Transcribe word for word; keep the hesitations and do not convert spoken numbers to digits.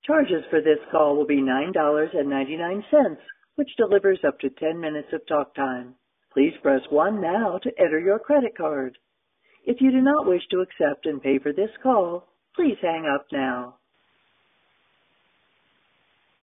Charges for this call will be nine dollars and ninety-nine cents, which delivers up to ten minutes of talk time. Please press one now to enter your credit card. If you do not wish to accept and pay for this call, please hang up now.